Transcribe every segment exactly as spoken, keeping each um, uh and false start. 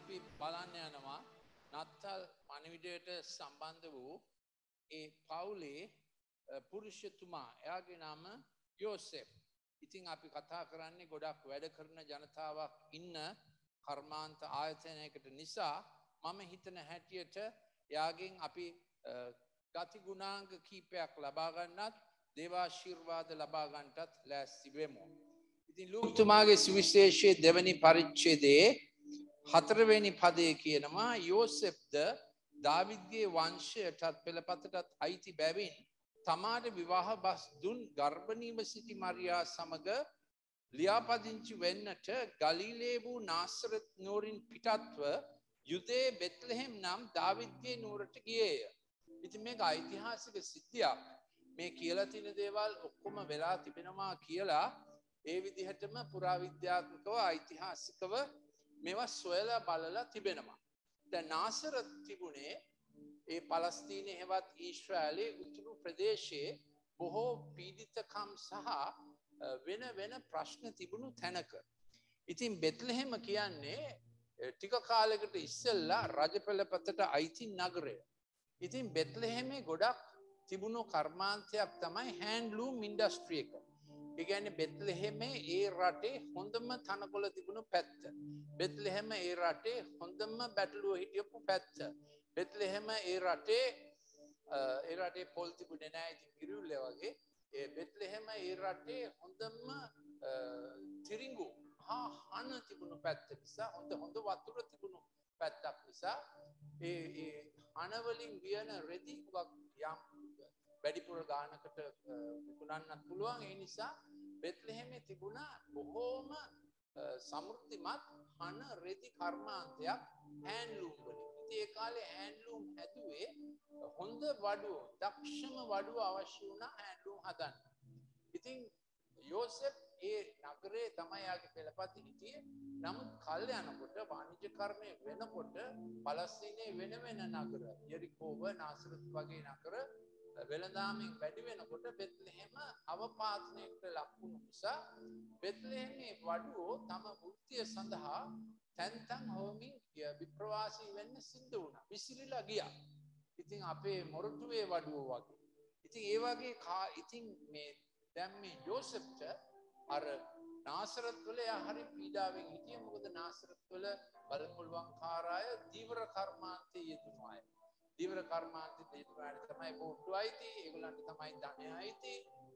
අපි බලන්න යනවා නත්තල් පණිවිඩයට සම්බන්ධ වූ ඒ පවුලේ පුරුෂතුමා එයාගේ නම යෝසෙෆ්. ඉතින් අපි කතා කරන්නේ ගොඩක් වැඩ කරන ජනතාවක් ඉන්න කර්මාන්ත ආයතනයකට නිසා මම හිතන හැටියට එයාගෙන් අපි ගති ගුණාංග කීපයක් ලබා ගන්නත් දේවාශිර්වාද ලබා ගන්නටත් ලෑස්ති වෙමු. ඉතින් ලූක්තුමාගේ සුවිශේෂයේ දෙවැනි පරිච්ඡේදයේ හතරවෙනි පදයේ කියනවා යෝසෙෆ්ද දාවිද්ගේ වංශයටත් පෙළපතටත් අයිති බැවින් තමාට විවාහ බස් දුන් ගර්භණීව සිටි මරියා සමග ලියාපදිංචි වෙන්නට ගලිලේ වූ නාසරත් නුවරින් පිටත්ව යුදේ බෙත්ලෙහෙම් නම් දාවිද්ගේ නුවරට ගියේය. ඉතින් මේක ඓතිහාසික සිද්ධියක්. මේ කියලා තියෙන දේවල් ඔක්කොම වෙලා තිබෙනවා කියලා ඒ විදිහටම පුරාවිද්‍යාත්මකව ඓතිහාසිකව මේවා සොයලා බලලා තිබෙනවා. දැන් නාසරත් තිබුණේ ඒ පලස්තීනයේ හෙවත් ඊශ්‍රායලයේ උතුරු ප්‍රදේශයේ බොහෝ පීඩිතකම් සහ වෙන වෙන ප්‍රශ්න තිබුණු තැනක. ඉතින් බෙත්ලෙහෙම කියන්නේ ටික කාලයකට ඉස්සෙල්ලා රජපෙළපතට අයිති නගරය. ඉතින් බෙත්ලෙහෙමේ ගොඩක් තිබුණු කර්මාන්තයක් තමයි හෑන්ඩ්ලූම් ඉන්ඩස්ට්‍රි එක. ඒ කියන්නේ බෙත්ලෙහෙමේ ඒ රටේ හොඳම තනකොළ තිබුණු පැත්ත. බෙත්ලෙහෙම ඒ රටේ හොඳම බැටළුව හිටියපු පැත්ත. බෙත්ලෙහෙම ඒ රටේ ඒ රටේ පොල් තිබුණේ නැහැ ඉතින් කිරිල්ල වගේ. ඒ බෙත්ලෙහෙම ඒ රටේ හොඳම තිරිඟු හා හන තිබුණු පැත්ත නිසා හොඳ හොඳ වතුර තිබුණු පැත්තක් නිසා ඒ ඒ හන වලින් වියන රෙදි යම් වැඩිපුර ගානකට විකුණන්නත් පුළුවන්. ඒ නිසා බෙත්ලෙහෙමේ තිබුණා බොහෝම සමෘද්ධිමත් හන රෙදි කර්මාන්තයක් හෑන්ඩ්ලූම් වලින්. ඉතින් ඒ කාලේ හෑන්ඩ්ලූම් හැදුවේ හොඳ වඩුව, දක්ෂම වඩුව අවශ්‍ය වුණා හෑන්ඩ්ලූම් හදන්න. ඉතින් යෝසෙෆ් ඒ නගරේ තමයි යාගේ පෙළපත හිටියේ. නමුත් කල් යනකොට වාණිජ්‍ය කර්මය වෙනකොට පලස්තීනයේ වෙන වෙන නගර යෙරිකෝව, නාසරත් වගේ නගර වෙළඳාමෙන් වැඩි වෙනකොට බෙත්ලෙහෙම අවපාතනයකට ලක් වුණු නිසා බෙත්ලෙහෙමේ වඩුවෝ තම වෘත්තිය සඳහා තැන් තැන් හොමින් විප්‍රවාසී වෙන්න සිද්ධ වුණා. විසිරිලා ගියා. ඉතින් අපේ මොරටුවේ වඩුවෝ වගේ. ඉතින් ඒ වගේ ඉතින් මේ දැන් මේ යෝසෙෆ්ට අර නාසරත් වල යා හරි පීඩාවෙන් හිටියේ. මොකද නාසරත් වල බලමුල්වන්කාරාය දීවර කර්මාන්තයේ යෙදුණු අය. දීවර කර්මාන්තයේ යෙදුණු අය තමයි බෝට්ටු අයිති, ඒගොල්ලන්ට තමයි ධනය අයිති.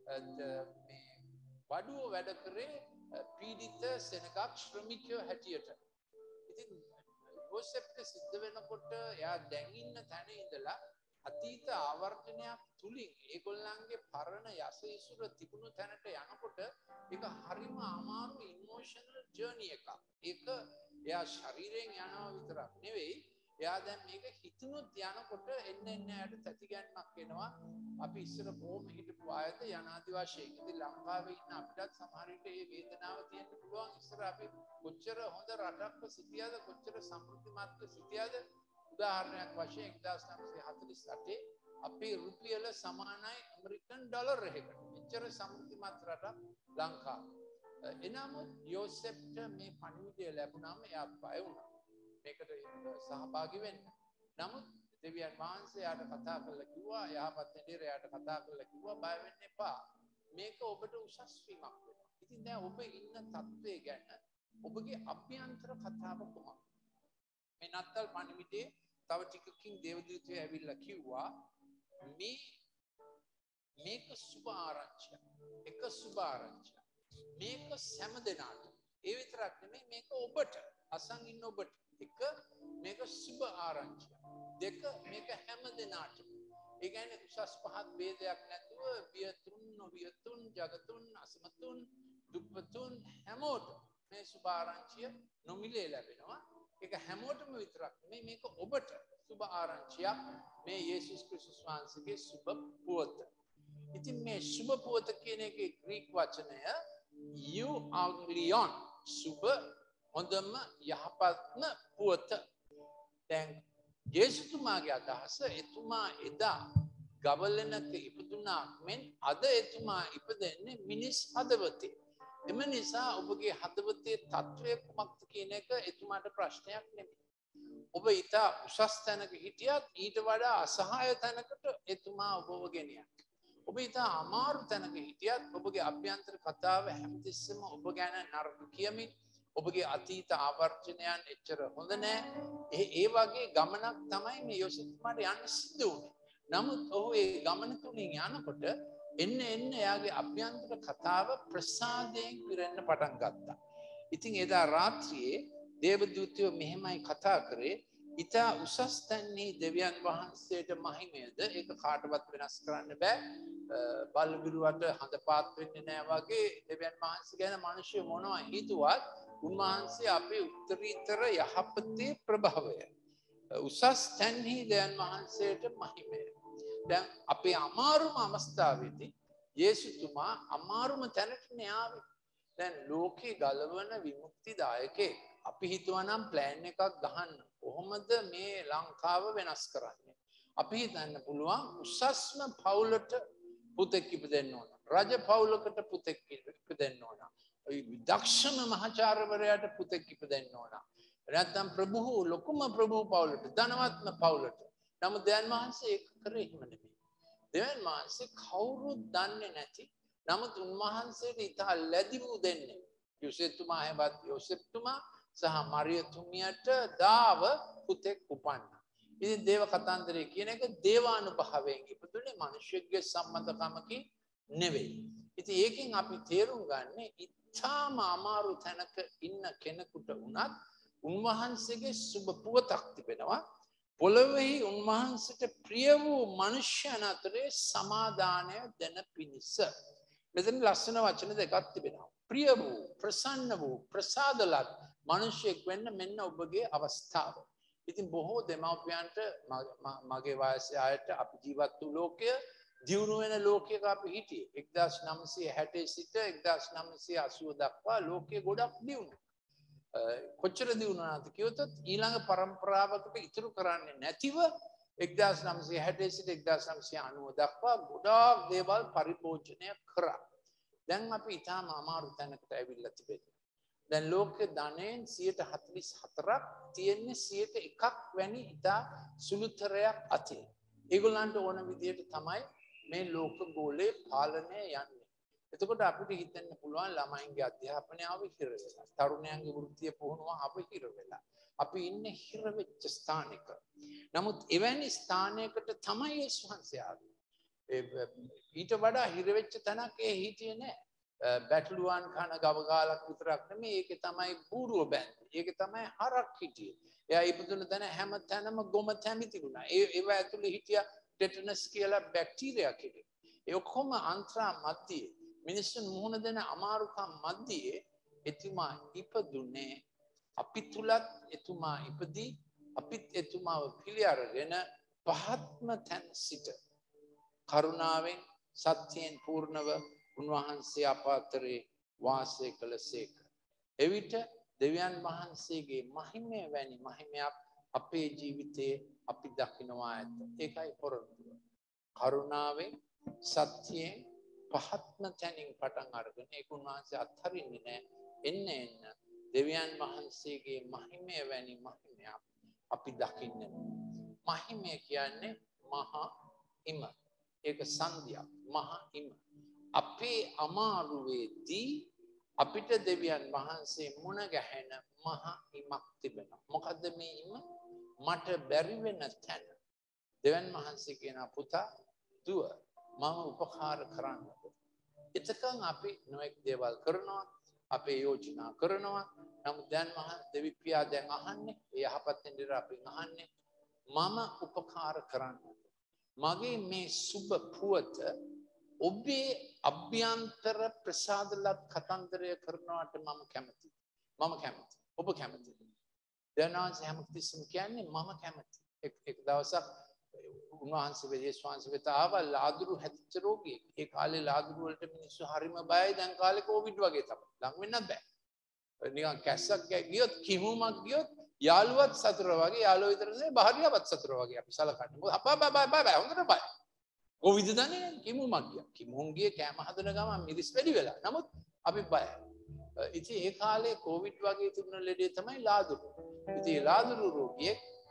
මේ වඩුව වැඩ කරේ පීඩිත සෙනගක් ශ්‍රමිකයෝ හැටියට. ඉතින් යෝසෙෆ්ට සිද්ධ වෙනකොට එයා දැන් ඉන්න තැන ඉඳලා අතීත ආවර්ජනයක් තුලින් ඒගොල්ලන්ගේ පරණ යස ඉසුර තිබුණු තැනට යනකොට ඒක හරිම අමාරු ඉමෝෂනල් ජර්නි එකක්. ඒක එයා ශරීරයෙන් යනවා විතරක් නෙවෙයි, එයා දැන් මේක හිතුනොත් යනකොට එන්න එන්න යට තැතිගැන්මක් එනවා. අපි ඉස්සර කොහොම හිටපු ආයත යනාදි වශයෙන්. ඉතින් ලංකාවේ ඉන්න අපිටත් සමහර විට මේ වේදනාව තියෙන්න පුළුවන්. ඉස්සර අපි කොච්චර හොඳ රටක්ව සිටියද, කොච්චර සමෘද්ධිමත්ව සිටියද. උදාහරණයක් වශයෙන් එක්දාස් නවසිය හතළිස් අටේ අපේ රුපියල සමානයි ඇමරිකන් ඩොලර් එකකට. එච්චර සමෘද්ධිමත් රටක් ලංකාව. එනමුත් යෝසෙෆ්ට මේ පණිවිඩය ලැබුණාම එයා බය වුණා මේකට සහභාගී වෙන්න. නමුත් දෙවියන් වහන්සේ යාට කතා කරලා කිව්වා, යහපත් දෙවියන් යාට කතා කරලා කිව්වා බය වෙන්න එපා. මේක ඔබට උසස් වීමක් වෙනවා. ඉතින් දැන් ඔබ ඉන්න තත්ත්වය ගැන ඔබගේ අභ්‍යන්තර කතාව කොහොමද? මේ නත්තල් පණිවිඩේ තව ටිකකින් දේවදූතයෝ ඇවිල්ලා කිව්වා මේ මේක සුබ ආරංචියක්. එක සුබ ආරංචියක්. මේක සෑම දෙනාට. ඒ විතරක් නෙමෙයි මේක ඔබට, අසන් ඉන්න ඔබට. එක මේක සුබ ආරංචියක්. දෙක මේක හැම දෙනාටම. ඒ කියන්නේ උසස් පහත් ભેදයක් නැතුව වියතුන්, නොවියතුන්, ජගතුන්, අසමතුන්, දුප්පතුන් හැමෝටම මේ සුබ ආරංචිය නොමිලේ ලැබෙනවා. ඒක හැමෝටම විතරක් නෙමෙයි මේක ඔබට සුබ ආරංචියක්. මේ යේසුස් ක්‍රිස්තුස් වහන්සේගේ සුබ පුවත. ඉතින් මේ සුබ පුවත කියන එකේ ග්‍රීක වචනය euangelion, සුබ හොඳම යහපත්ම පුවත. දැන් යේසුතුමාගේ අදහස එතුමා එදා ගවලනක ඉපදුනා මෙන් අද එතුමා ඉපදෙන්නේ මිනිස් හදවතේ. එම නිසා ඔබගේ හදවතේ තත්වය කුමක්ද කියන එක එතුමාට ප්‍රශ්නයක් නෙමෙයි. ඔබ ඉතා උසස් තැනක හිටියත් ඊට වඩා අසහාය තැනකට එතුමා ඔබව ගෙනියන. ඔබ ඉතා අමාරු තැනක හිටියත් ඔබගේ අභ්‍යන්තර කතාව හැමතිස්සෙම ඔබ ගැන නරක කියමින් ඔබගේ අතීත ආවර්ජනයන් එච්චර හොඳ නෑ. ඒ ඒ වගේ ගමනක් තමයි මේ යෝසෙෆ්තුමාට යන්න සිද්ධ වුණේ. නමුත් ඔහු ඒ ගමන තුලින් යනකොට එන්න එන්න එයාගේ අභ්‍යන්තර කතාව ප්‍රසාදයෙන් පිරෙන්න පටන් ගත්තා. ඉතින් එදා රාත්‍රියේ දේවදූතයෝ මෙහෙමයි කතා කරේ. ඉතා උසස් තැන්හි දෙවියන් වහන්සේට මහිමයද ඒක කාටවත් වෙනස් කරන්න බෑ. බල්බිරුවට හඳ පාත් වෙන්නේ නෑ වගේ දෙවියන් වහන්සේ ගැන මිනිස්සු මොනවා හිතුවත් උන්වහන්සේ අපේ උත්තරීතර යහපතේ ප්‍රභවය. උසස් තැන්හි දෙවියන් වහන්සේට මහිමය. දැන් අපේ අමාරුම අවස්ථාවේදී යේසුතුමා අමාරුම තැනට න්යාවේ. දැන් ලෝකේ ගලවන විමුක්තිදායකේ අපි හිතුවා නම් ප්ලෑන් එකක් ගහන්න. කොහොමද මේ ලංකාව වෙනස් කරන්නේ? අපි හිතන්න පුළුවන් උසස්ම පවුලට පුතෙක් ඉපදෙන්න ඕන. රජ පවුලකට පුතෙක් ඉපදෙන්න ඕන. දක්ෂම මහාචාර්යවරයාට පුතෙක් ඉපදෙන්න ඕන. නැත්නම් ප්‍රභූ ලොකුම ප්‍රභූ පවුලට, ධනවත්ම පවුලට. නමුත් දෙවියන් වහන්සේ ඒක කරේ එහෙම නෙමෙයි. දෙවියන් වහන්සේ කවුරුත් දන්නේ නැති. නමුත් උන්වහන්සේට ඉතා ලැබිමු දෙන්නේ. යෝසෙෆ්තුමා හැවත් යෝසෙෆ්තුමා සහ මරියතුමියට දාව පුතෙක් උපන්නා. ඉතින් දේව කතන්දරය කියන එක දේවානුභාවයෙන් ඉපදුනේ මිනිස්සුගේ සම්මතකමකින් නෙවෙයි. ඉතින් ඒකෙන් අපි තේරුම් ගන්න ඉතාම අමාරු තැනක ඉන්න කෙනෙකුට වුණත් උන්වහන්සේගේ සුබ පුවතක් තිබෙනවා. පොළොවේහි උන්වහන්සේට ප්‍රිය වූ මනුෂ්‍යයන් අතරේ සමාදානය දෙන පිණිස. මෙතන ලස්සන වචන දෙකක් තිබෙනවා. ප්‍රිය වූ, ප්‍රසන්න වූ, ප්‍රසාදලත් මිනිසෙක් වෙන්න මෙන්න ඔබගේ අවස්ථාව. ඉතින් බොහෝ දෙමව්පියන්ට මගේ වයසේ අයට අපි ජීවත් වූ ලෝකය දියුණු වෙන ලෝකයක අපි හිටියේ. එක්දාස් නවසිය හැටේ සිට එක්දාස් නවසිය අසූව දක්වා ලෝකයේ ගොඩක් දියුණු. කොච්චර දියුණුනාද කියොත් ඊළඟ පරම්පරාවකට ඉතුරු කරන්නේ නැතිව එක්දාස් නවසිය හැටේ සිට එක්දාස් නවසිය අනූව දක්වා ගොඩාක් දේවල් පරිභෝජනය කරා. දැන් අපි ඊටාම අමාරු තැනකට ඇවිල්ලා තිබෙනවා. දැන් ලෝකේ ධනයෙන් සියයට හතළිස් හතරක් තියෙන්නේ සියයට එකක් වැනි ඉතා සුළුතරයක් අතේ. ඒගොල්ලන්ට ඕන විදිහට තමයි මේ ලෝක ගෝලයේ පාලනය යන්නේ. එතකොට අපිට හිතන්න පුළුවන් ළමයින්ගේ අධ්‍යාපනය අවහිර වෙලා, තරුණයන්ගේ වෘත්තීය පුහුණුව අවහිර වෙලා. අපි ඉන්නේ හිර වෙච්ච ස්ථානයක. නමුත් එවැනි ස්ථානයකට තමයි යේසුස් වහන්සේ ආවේ. ඊට වඩා හිර වෙච්ච තැනක ඒ හිටියේ නෑ. බැටළුවන් කන ගවගාලක් විතරක් නෙමෙයි ඒකේ තමයි බූරුව බැඳි. ඒකේ තමයි හරක් හිටියේ. එයා ඉපදුන තැන හැම තැනම ගොම තැමි තිබුණා. ඒ ඒව ඇතුලේ හිටියා ටෙටනස් කියලා බැක්ටීරියා කෙනෙක්. ඒ ඔක්කොම අන්ත්‍රා මැදියේ මිනිස්සුන් මුහුණ දෙන අමාරුකම් මැදියේ එතුමා ඉපදුනේ. අපි තුලත් එතුමා ඉපදී අපිත් එතුමාව පිළි අරගෙන පහත්ම තැන සිට කරුණාවෙන් සත්‍යයෙන් පූර්ණව උන්වහන්සේ අප අතරේ වාසය කළසේක. එවිට දෙවියන් වහන්සේගේ මහිමය වැනි මහිමයක් අපේ ජීවිතයේ අපි දකිනවා ඇත. ඒකයි පොරොන්දුව. කරුණාවෙන් සත්‍යයෙන් පහත්ම තැනින් පටන් අරගෙන ඒක උන්වහන්සේ අත්හරින්නේ නැහැ. එන්න එන්න දෙවියන් වහන්සේගේ මහිමය වැනි මහිමයක් අපි දකින්න. මහිමය කියන්නේ මහා හිම. ඒක සංධියක්. මහා හිම. අපේ අමාරුවේදී අපිට දෙවියන් වහන්සේ මුණ ගැහෙන මහා හිමක් තිබෙනවා. මොකද්ද මේ හිම? මට බැරි වෙන තැන දෙවියන් වහන්සේ කියන පුතා දුව මම උපකාර කරන්නද. එතකන් අපි නොඑක් දේවල් කරනවා, අපේ යෝජනා කරනවා. නමුත් දැන් මහා දෙවි පියා දැන් අහන්නේ, ඒ යහපත් දෙන්න අපි අහන්නේ මම උපකාර කරන්නද. මගේ මේ සුබ පුවත ඔබේ අභ්‍යන්තර ප්‍රසාදලත් කතන්දරය කරනවට මම කැමතියි. මම කැමතියි. ඔබ කැමතිද? දැනවන්සේ හැමතිස්සෙම කියන්නේ මම කැමතියි. එක් එක් දවසක් උන්වහන්සේ යේසුස් වහන්සේ වෙත ආවා ලාදුරු හැදිච්ච රෝගියෙක්. ඒ කාලේ ලාදුරු වලට මිනිස්සු හරිම බයයි. දැන් කාලේ කොවිඩ් වගේ තමයි. ලඟ වෙන්නත් බෑ. නිකන් කැස්සක් ගියොත් කිමුමක් ගියොත් යාළුවත් සතුර වගේ යාළුවෝ විතර නෙවෙයි බහරියාවත් සතුර වගේ අපි සලකන්නේ. මොකද බය බය බය බය හොඳට බය. කොවිඩ් දන්නේ කිමුමක් ගියා. කිමුන්ගේ කෑම හදන ගමන් මිරිස් වැඩි වෙලා. නමුත් අපි බයයි. ඉතින් ඒ කාලේ කොවිඩ් වගේ තිබුණ ලෙඩේ තමයි ලාදුරු. ඉතින් ලාදුරු රෝගියෙක්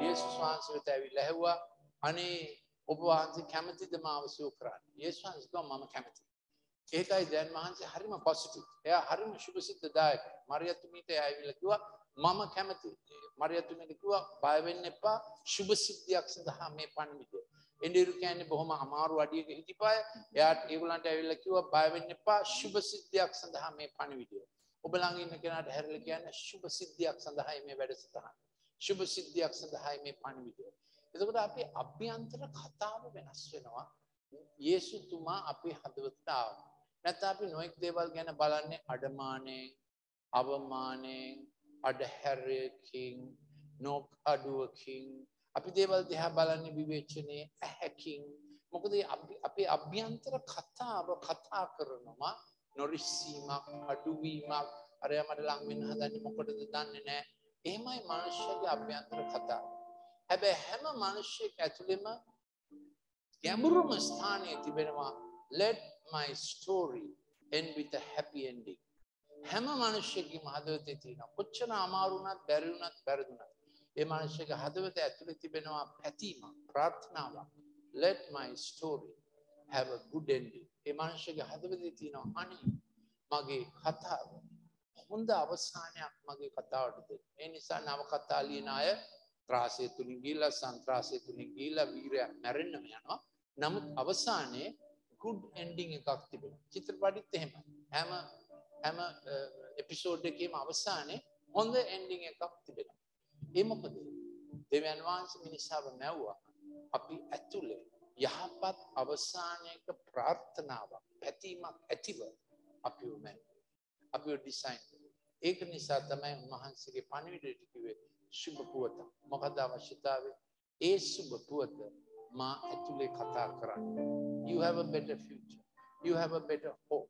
යේසුස් වහන්සේ වෙත ඇවිල්ලා ඇහුවා අනේ ඔබ වහන්සේ කැමතිද මාව සුව කරන්න? යේසුස් වහන්සේ කිව්වා මම කැමතියි. ඒකයි දැන් වහන්සේ හරිම පොසිටිව්. එයා හරිම සුභසිද්ධදායකයි. මරියතුමීට ඇවිල්ලා කිව්වා මම කැමතියි. මරියතුමීට කිව්වා බය වෙන්න එපා සුභසිද්ධියක් සඳහා මේ පණිවිඩය. එඬිරු කියන්නේ බොහොම අමාරු අඩියක හිටිපාය. එයාට ඒගොල්ලන්ට ඇවිල්ලා කිව්වා බය වෙන්න එපා සුභසිද්ධියක් සඳහා මේ පණිවිඩය. ඔබ ළඟ ඉන්න කෙනාට හැරිලා කියන්නේ සුභසිද්ධියක් සඳහායි මේ වැඩසටහන. සුභසිද්ධියක් සඳහායි මේ පණිවිඩය. එතකොට අපි අභ්‍යන්තර කතාව වෙනස් වෙනවා. යේසුතුමා අපේ හදවතට ආවා. නැත්නම් අපි නොඑක් දේවල් ගැන බලන්නේ අඩමාණයෙන්, අවමානයෙන්, අඩහැරකින්, නොක් අඩුවකින්. අපි දේවල් දිහා බලන්නේ විවේචනයේ ඇහැකින්. මොකද අපි අපේ අභ්‍යන්තර කතාව කතා කරනවා නොරිස්සීමක්, අඩුවීමක්, අරයා මට ලං වෙන්න හදන්නේ මොකටද දන්නේ නැහැ. එහෙමයි මනුෂ්‍යගේ අභ්‍යන්තර කතාව. හැබැයි හැම මිනිහෙක් ඇතුළෙම ගැඹුරුම ස්ථානයේ තිබෙනවා let my story end with a happy ending. හැම මිනිහෙකගේම හදවතේ තියෙන කොච්චර අමාරු වුණත් බැරි වුණත් වැරදුණත් ඒ මිනිහගේ හදවත ඇතුළේ තිබෙනවා පැතීමක්, ප්‍රාර්ථනාවක්. let my story have a good ending. ඒ මිනිහගේ හදවතේ තියෙනවා අනේ මගේ කතාව හොඳ අවසානයක් මගේ කතාවට දෙන්න. ඒ නිසා නව කතා ලියන අය ත්‍රාසය තුලින් ගිහිල්ලා සන්ත්‍රාසය තුලින් ගිහිල්ලා වීරයා මැරෙන්නම යනවා. නමුත් අවසානයේ good ending එකක් තිබෙනවා. චිත්‍රපටිත් එහෙමයි. හැම හැම එපිසෝඩ් එකේම අවසානයේ හොඳ ending එකක් තිබෙනවා. ඒ මොකද? දෙවියන් වහන්සේ මිනිසාව මැව්වා. අපි ඇතුලේ යහපත් අවසානයක ප්‍රාර්ථනාවක්, පැතීමක් ඇතිව අපිව මැව්වා. අපිව ඩිසයින් කළා. ඒක නිසා තමයි උන්වහන්සේගේ පණිවිඩයට කිව්වේ සුබ පුවත. මොකද අවශ්‍යතාවය? ඒ සුබ පුවත මා ඇතුලේ කතා කරන්න. You have a better future. You have a better hope.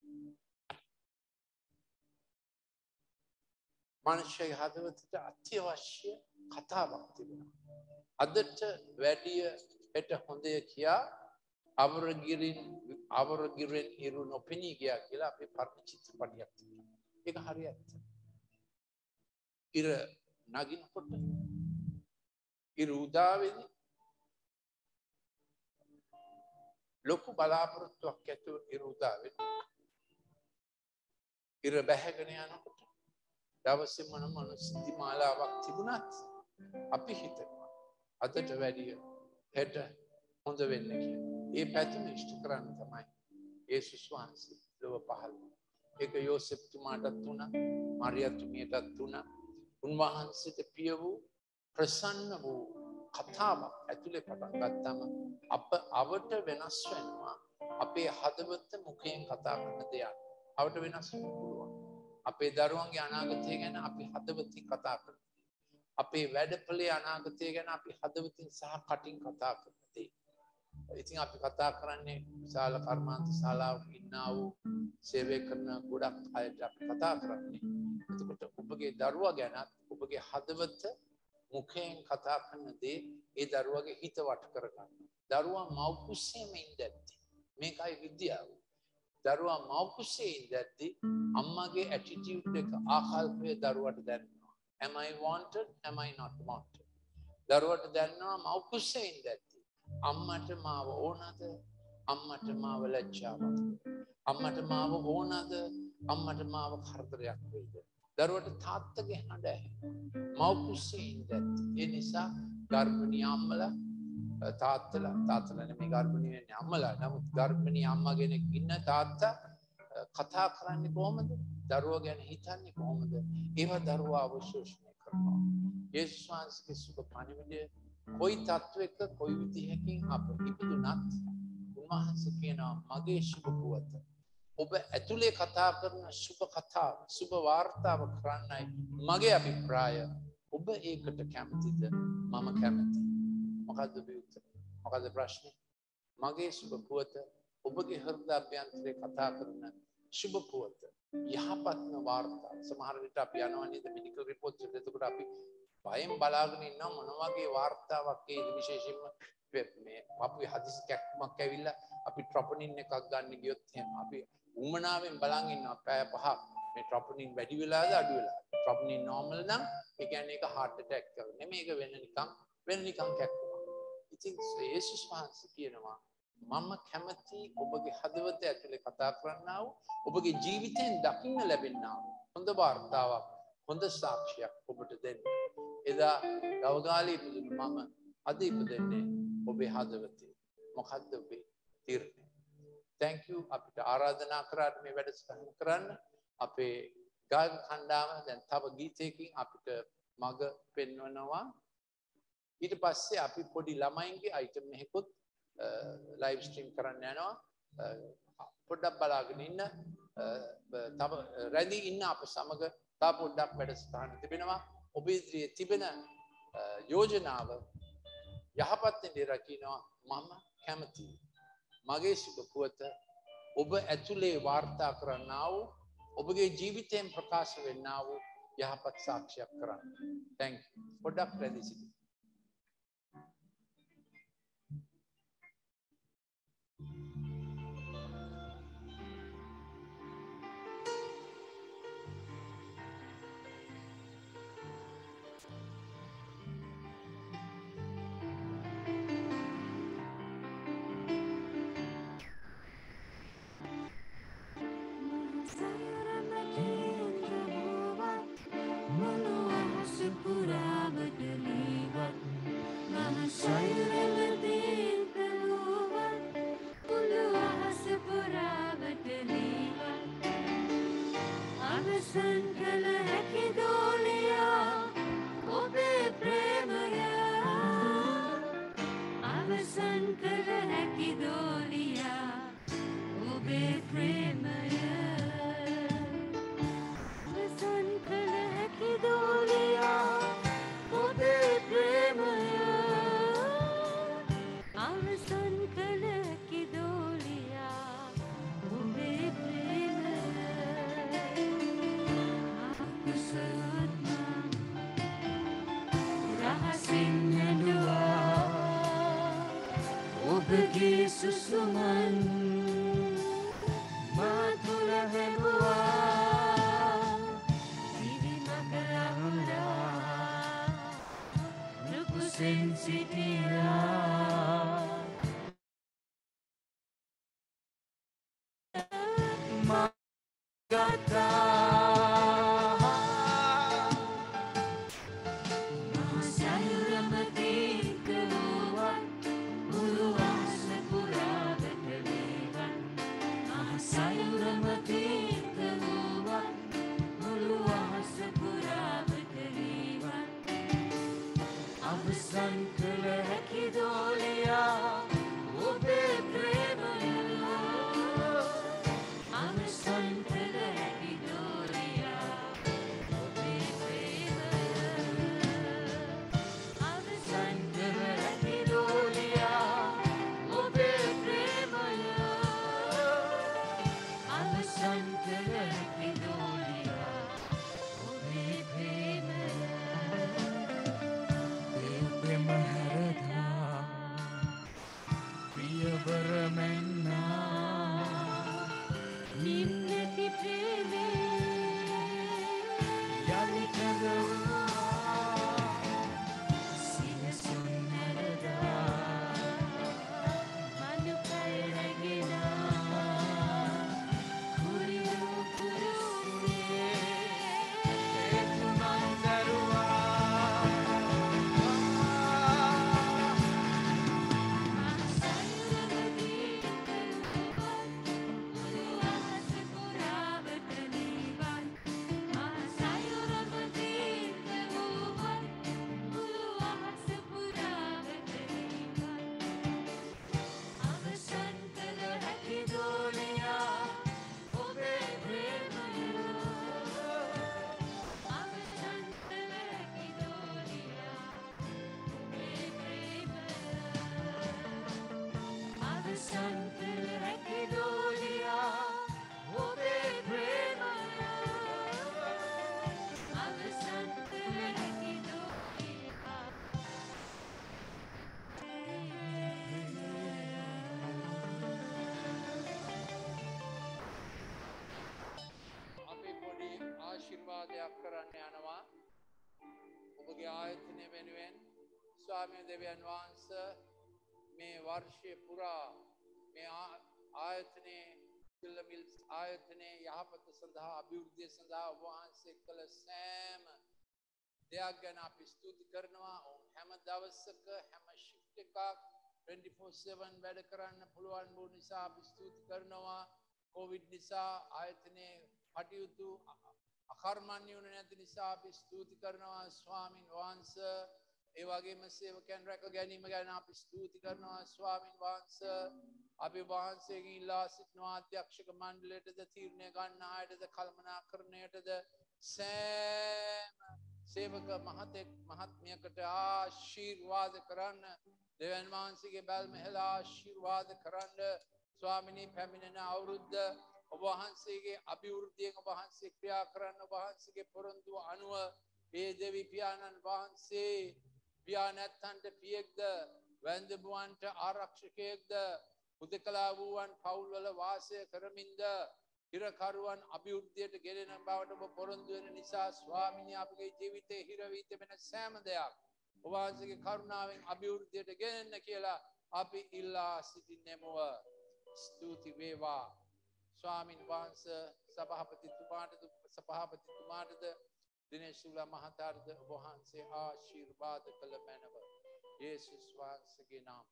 මනුෂ්‍යගේ හදවතට අත්‍යවශ්‍ය කතාවක් තිබෙනවා. අදට වැඩිය හෙට හොඳය කියා අවරගිරින් අවරගිරින් ඉරු නොපෙනී ගියා කියලා අපේ පරණ චිත්‍රපටියක් තිබෙනවා. ඒක හරියට. ඉර නගිනකොට ඉර උදාවේදී ලොකු බලාපොරොත්තුවක් ඇතුව ඉර උදාවේදී ඉර බැහැගෙන යනකොට දවසේ මොන මොන සිද්ධි මාලාවක් තිබුණත් අපි හිතනවා අදට වැඩිය හෙට හොඳ වෙන්න කියලා. ඒ පැතුම ඉෂ්ට කරන්න තමයි යේසුස් වහන්සේ ලොව පහළ වුණේ. ඒක යෝසෙෆ්තුමාටත් වුණා, මරියතුමියටත් වුණා. උන්වහන්සේට පිය වූ ප්‍රසන්න වූ කතාවක් ඇතුලේ පටන් ගත්තම අප අවට වෙනස් වෙනවා. අපේ හදවත මුඛයෙන් කතා කරන දෙයක්. අවට වෙනස් වෙන්න පුළුවන්. අපේ දරුවන්ගේ අනාගතය ගැන අපි හදවතින් කතා කරනවා. අපේ වැඩපොලේ අනාගතය ගැන අපි හදවතින් සහ කටින් කතා කරනවා. ඉතින් අපි කතා කරන්නේ විශාල කර්මාන්ත ශාලාවක ඉන්නා වූ සේවය කරන ගොඩක් අයට අපි කතා කරන්නේ. එතකොට ඔබගේ දරුවා ගැනත් ඔබගේ හදවත මුඛයෙන් කතා කරන දේ ඒ දරුවගේ හිත වට කරගන්න. දරුවා මව් කුසේම ඉඳද්දී මේකයි විද්‍යාව. දරුවා මව් කුසේ ඉඳද්දී අම්මගේ ඇටිටියුඩ් එක ආකල්පය දරුවට දැනෙනවා. Am I wanted? Am I not wanted? දරුවට දැනෙනවා මව් කුසේ ඉඳද්දී අම්මට මාව ඕනද? අම්මට මාව ලැජ්ජාවක්. අම්මට මාව ඕනද? අම්මට මාව කරදරයක් වෙයිද? දරුවට තාත්තගේ හඬ ඇහෙනවා. මව් කුසේ ඉඳද්දී. ඒ නිසා ගර්භණී අම්මලා තාත්තලා තාත්තලා නෙමෙයි ගර්භණී වෙන්නේ අම්මලා. නමුත් ගර්භණී අම්මා කෙනෙක් ඉන්න තාත්තා කතා කරන්නේ කොහොමද? දරුවා ගැන හිතන්නේ කොහොමද? ඒව දරුවා අවශෝෂණය කරනවා. යේසුස් වහන්සේගේ සුබ පණිවිඩය කොයි තත්වයක කොයි විදිහකින් අප ඉපදුනත් උන්වහන්සේ කියනවා මගේ සුබ පුවත. ඔබ ඇතුලේ කතා කරන සුබ කතාව, සුබ වාර්තාව කරන්නයි මගේ අභිප්‍රාය. ඔබ ඒකට කැමතිද? මම කැමතියි. මොකද්ද ඔබේ උත්තරය? මොකද්ද ප්‍රශ්නේ? මගේ සුබ පුවත ඔබගේ හෘදයාභ්‍යන්තරේ කතා කරන සුබ පුවත. යහපත්ම වාර්තාව. සමහර විට අපි යනවා නේද මෙඩිකල් රිපෝට්ස් වලට. එතකොට අපි බයෙන් බලාගෙන ඉන්නවා මොන වගේ වාර්තාවක් ඒද විශේෂයෙන්ම මේ අපේ හදිසි කැක්කමක් ඇවිල්ලා අපි ට්‍රොපොනින් එකක් ගන්න ගියොත් එහෙම අපි උමනාවෙන් බලන් ඉන්නවා පැය පහක්. මේ troponin වැඩි වෙලාද අඩු වෙලාද? troponin normal නම් ඒ කියන්නේ ඒක heart attack එක නෙමෙයි ඒක වෙන නිකන් වෙන නිකන් කැක්කුමක්. ඉතින් යේසුස් වහන්සේ කියනවා මම කැමති ඔබගේ හදවත ඇතුලේ කතා කරන්නා වූ ඔබගේ ජීවිතෙන් දකින්න ලැබෙනා වූ හොඳ වාර්තාවක් හොඳ සාක්ෂියක් ඔබට දෙන්න. එදා ගවගාලේ ඉපදුණු මම අද ඉපදෙන්නේ ඔබේ හදවතේ. මොකද්ද ඔබේ තීරණය? thank you අපිට ආරාධනා කරාට මේ වැඩසටහන කරන්න. අපේ ගායක කණ්ඩායම දැන් තව ගීතයකින් අපිට මඟ පෙන්වනවා. ඊට පස්සේ අපි පොඩි ළමයින්ගේ අයිටම් එකකුත් ලයිව් ස්ට්‍රීම් කරන්න යනවා. පොඩ්ඩක් බලාගෙන ඉන්න. තව රැඳී ඉන්න අප සමග තව පොඩ්ඩක් වැඩසටහන තිබෙනවා. ඔබ ඉදිරියේ තිබෙන යෝජනාව යහපත් දේ රකින්නවා මම කැමතියි. මගේ සුබ පුවත ඔබ ඇතුලේ වාර්තා කරන්නා වූ ඔබගේ ජීවිතයෙන් ප්‍රකාශ වෙන්නා වූ යහපත් සාක්ෂියක් කරන්න. thank you. පොඩ්ඩක් රැඳී සිටින්න. ස්වාමී දෙවියන් වහන්සේ මේ වර්ෂය පුරා මේ ආයතනයේ මිල්ස් ආයතනයේ යහපත සඳහා අභිවෘද්ධිය සඳහා වහන්සේ කළ සෑම දෙයක් ගැන අපි ස්තුති කරනවා. හැම දවසක හැම ශිෆ්ට් එකක් twenty-four seven වැඩ කරන්න පුළුවන් වූ නිසා අපි ස්තුති කරනවා. කොවිඩ් නිසා ආයතනයේ කටයුතු අකර්මණ්‍ය වුණ නැති නිසා අපි ස්තුති කරනවා ස්වාමින් වහන්සේ. ඒ වගේම සේවකයන් රැක ගැනීම ගැන අපි ස්තුති කරනවා ස්වාමින් වහන්සේ. අපි වහන්සේගෙන් ඉල්ලා සිටිනවා අධ්‍යක්ෂක මණ්ඩලයටද තීරණය ගන්න අයටද කළමනාකරණයටද සෑම සේවක මහතෙක් මහත්මියකට ආශිර්වාද කරන්න. දෙවියන් වහන්සේගේ බැල්ම හෙලා ආශිර්වාද කරන්න. ස්වාමිනී පැමිණෙන අවුරුද්ද ඔබ වහන්සේගේ අභිවෘද්ධියෙන් ඔබ වහන්සේ ක්‍රියා කරන්න. ඔබ වහන්සේගේ පොරොන්දුව අනුව ඒ දෙවි පියාණන් වහන්සේ පියා නැත්තන්ට පියෙක්ද වැන්දඹුවන්ට ආරක්ෂකයෙක්ද හුදකලා වූවන් පවුල්වල වාසය කරමින්ද හිරකරුවන් අභිවෘද්ධියට ගෙනෙන බවට ඔබ පොරොන්දු වෙන නිසා ස්වාමිනී අපගේ ජීවිතේ හිර වී තිබෙන සෑම දෙයක් ඔබ වහන්සේගේ කරුණාවෙන් අභිවෘද්ධියට ගෙනෙන්න කියලා අපි ඉල්ලා සිටින්නෙමු. ස්තුති වේවා ස්වාමින් වහන්සේ. සභාපතිතුමාටද සභාපතිතුමාටද දිනේශුලා මහතාටද ඔබ වහන්සේ ආශිර්වාද කළ මැනව යේසුස් වහන්සේගේ නාමයෙන්.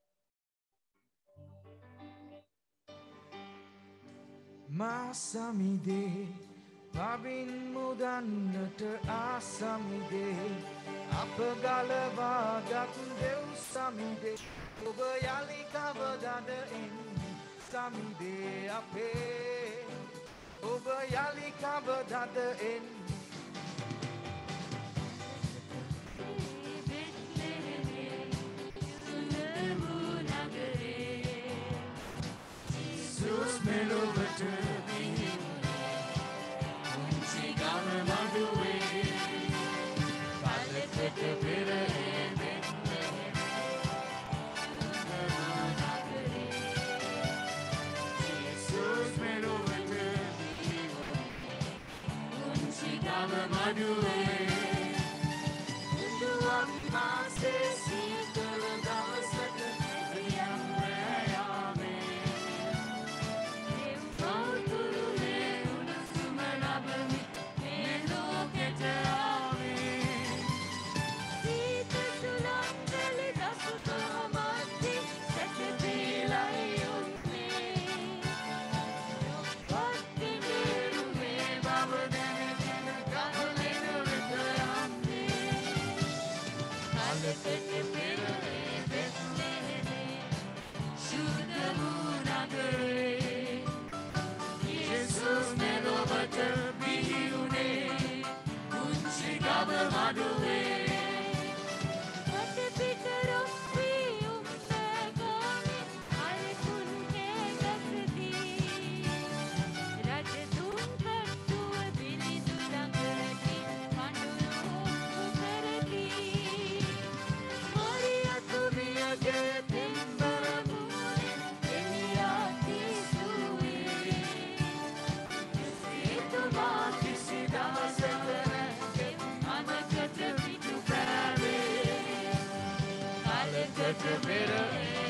මාසමිදේ පවින් මුදන්නට ආසමිදේ අප ගලවාගත් දෙව් සමිදේ ඔබ යලි කවදද එන්නේ සමිදේ අපේ ඔබ යලි කවදද එන්නේ Jesus මෙලොවට උන්චි ගම මඩුවේ පලකට පෙර Jesus මෙලොවට උන්චි ගම මඩුවේ දුවක් මාසේ සීතල දවසක යම් better